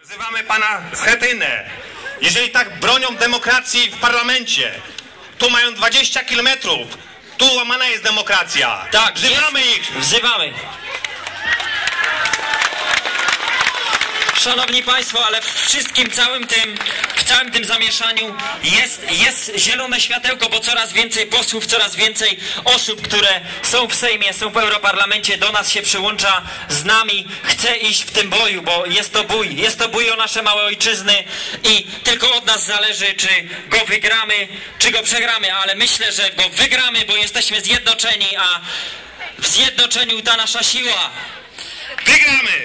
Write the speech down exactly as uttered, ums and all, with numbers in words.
Wzywamy pana Schetynę. Jeżeli tak bronią demokracji w parlamencie, tu mają dwadzieścia kilometrów, tu łamana jest demokracja. Tak, wzywamy jest. ich. Wzywamy. Szanowni Państwo, ale w wszystkim całym tym, w całym tym zamieszaniu jest, jest zielone światełko, bo coraz więcej posłów, coraz więcej osób, które są w Sejmie, są w Europarlamencie, do nas się przyłącza, z nami, chce iść w tym boju, bo jest to bój, jest to bój o nasze małe ojczyzny i tylko od nas zależy, czy go wygramy, czy go przegramy, ale myślę, że go wygramy, bo jesteśmy zjednoczeni, a w zjednoczeniu ta nasza siła. Wygramy!